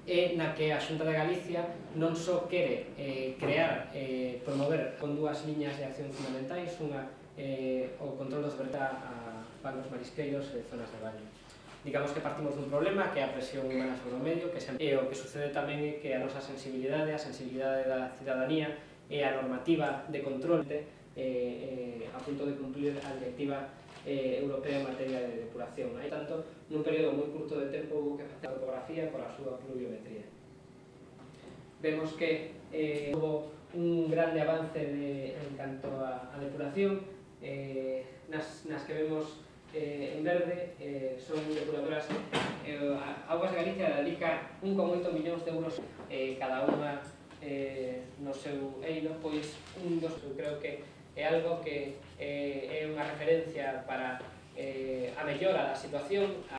e na que a Xunta de Galicia non só quere promover con dúas liñas de acción fundamentais, unha o control dos vertederos a bancos marisqueiros e zonas de baño. Digamos que partimos dun problema que é a presión humana sobre o medio, e o que sucede tamén é que a nosa sensibilidade, a sensibilidade da cidadanía e a normativa de control a punto de cumplir a directiva europea en materia de depuración. Hai tanto, nun período moi curto de tempo houve que facer a topografía pola súa pluviometría. Vemos que houve un grande avance en canto a depuración, nas que vemos en verde son depuradoras. Augas de Galicia dedica 1,8 millóns de euros cada unha no seu eido, pois eu creo que é algo que é unha referencia para a mellora da situación.